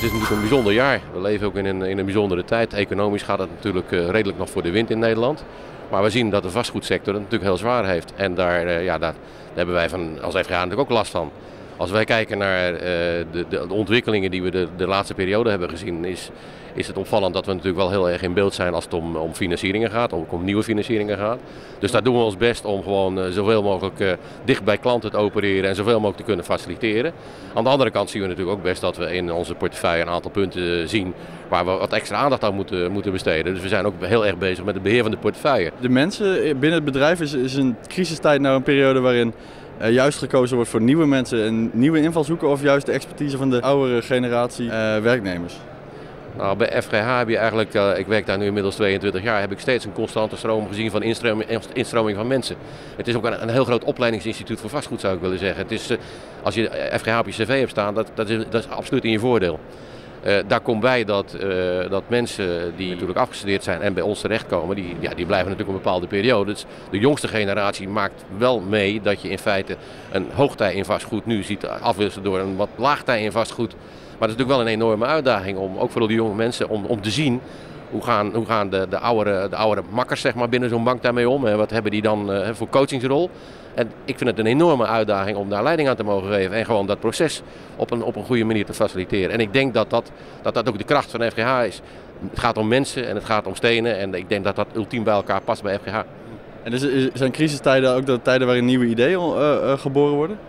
is natuurlijk een bijzonder jaar. We leven ook in een bijzondere tijd. Economisch gaat het natuurlijk redelijk nog voor de wind in Nederland. Maar we zien dat de vastgoedsector het natuurlijk heel zwaar heeft. En daar hebben wij als FGH natuurlijk ook last van. Als wij kijken naar de ontwikkelingen die we de laatste periode hebben gezien, is het opvallend dat we natuurlijk wel heel erg in beeld zijn als het om financieringen gaat, om nieuwe financieringen gaat. Dus daar doen we ons best om gewoon zoveel mogelijk dicht bij klanten te opereren en zoveel mogelijk te kunnen faciliteren. Aan de andere kant zien we natuurlijk ook best dat we in onze portefeuille een aantal punten zien waar we wat extra aandacht aan moeten besteden. Dus we zijn ook heel erg bezig met het beheer van de portefeuille. De mensen binnen het bedrijf is een crisistijd nou een periode waarin juist gekozen wordt voor nieuwe mensen en nieuwe invalshoeken of juist de expertise van de oudere generatie werknemers? Nou, bij FGH heb je eigenlijk, ik werk daar nu inmiddels 22 jaar, heb ik steeds een constante stroom gezien van instroming van mensen. Het is ook een heel groot opleidingsinstituut voor vastgoed, zou ik willen zeggen. Het is, als je FGH op je cv hebt staan, dat is absoluut in je voordeel. Daar komt bij dat mensen die natuurlijk afgestudeerd zijn en bij ons terechtkomen, die blijven natuurlijk een bepaalde periode. Dus de jongste generatie maakt wel mee dat je in feite een hoogtij in vastgoed nu ziet afwisselen door een wat laagtij in vastgoed. Maar het is natuurlijk wel een enorme uitdaging om ook voor de jonge mensen om te zien hoe gaan de oudere makkers zeg maar, binnen zo'n bank daarmee om. Wat hebben die dan voor coachingsrol. En ik vind het een enorme uitdaging om daar leiding aan te mogen geven en gewoon dat proces op een goede manier te faciliteren. En ik denk dat ook de kracht van FGH is. Het gaat om mensen en het gaat om stenen en ik denk dat dat ultiem bij elkaar past bij FGH. En dus zijn crisistijden ook de tijden waarin nieuwe ideeën geboren worden?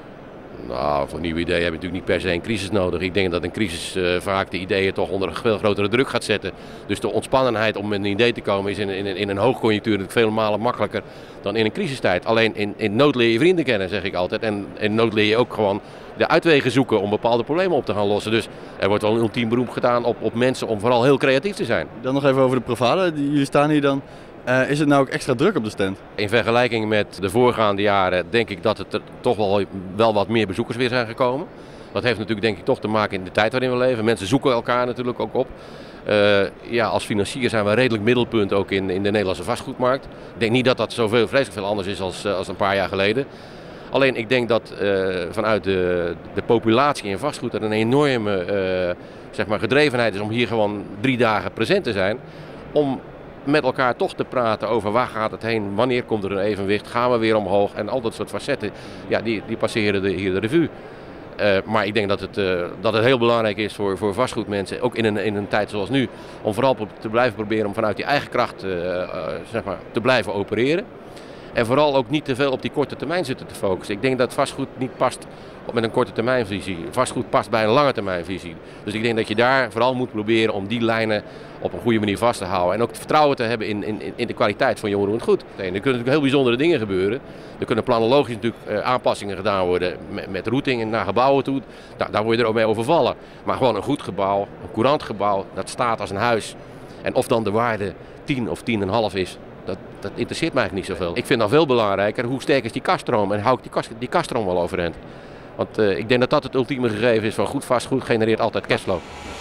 Nou, voor nieuwe ideeën heb je natuurlijk niet per se een crisis nodig. Ik denk dat een crisis vaak de ideeën toch onder een veel grotere druk gaat zetten. Dus de ontspannenheid om met een idee te komen is in een hoogconjunctuur natuurlijk vele malen makkelijker dan in een crisistijd. Alleen in nood leer je vrienden kennen, zeg ik altijd. En in nood leer je ook gewoon de uitwegen zoeken om bepaalde problemen op te gaan lossen. Dus er wordt wel een ultiem beroep gedaan op mensen om vooral heel creatief te zijn. Dan nog even over de Provada. Jullie staan hier dan. Is het nou ook extra druk op de stand? In vergelijking met de voorgaande jaren denk ik dat er toch wel wat meer bezoekers weer zijn gekomen. Dat heeft natuurlijk denk ik toch te maken in de tijd waarin we leven. Mensen zoeken elkaar natuurlijk ook op. Als financier zijn we redelijk middelpunt ook in de Nederlandse vastgoedmarkt. Ik denk niet dat dat vreselijk veel anders is als een paar jaar geleden. Alleen ik denk dat vanuit de populatie in vastgoed er een enorme gedrevenheid is om hier gewoon 3 dagen present te zijn. Om met elkaar toch te praten over waar gaat het heen, wanneer komt er een evenwicht, gaan we weer omhoog en al dat soort facetten, die passeren hier de revue. Maar ik denk dat het heel belangrijk is voor vastgoedmensen, ook in een tijd zoals nu, om vooral te blijven proberen om vanuit die eigen kracht te blijven opereren. En vooral ook niet te veel op die korte termijn zitten te focussen. Ik denk dat vastgoed niet past met een korte termijnvisie. Vastgoed past bij een lange termijnvisie. Dus ik denk dat je daar vooral moet proberen om die lijnen op een goede manier vast te houden. En ook het vertrouwen te hebben in de kwaliteit van jong en goed. Er kunnen natuurlijk heel bijzondere dingen gebeuren. Er kunnen planologisch natuurlijk aanpassingen gedaan worden met routing naar gebouwen toe. Daar word je er ook mee overvallen. Maar gewoon een goed gebouw, een courant gebouw, dat staat als een huis. En of dan de waarde 10 of 10,5 is. Dat interesseert mij eigenlijk niet zoveel. Ik vind dan veel belangrijker hoe sterk is die kasstroom en hou ik die kasstroom wel overeind. Want ik denk dat dat het ultieme gegeven is van goed vastgoed genereert altijd cashflow.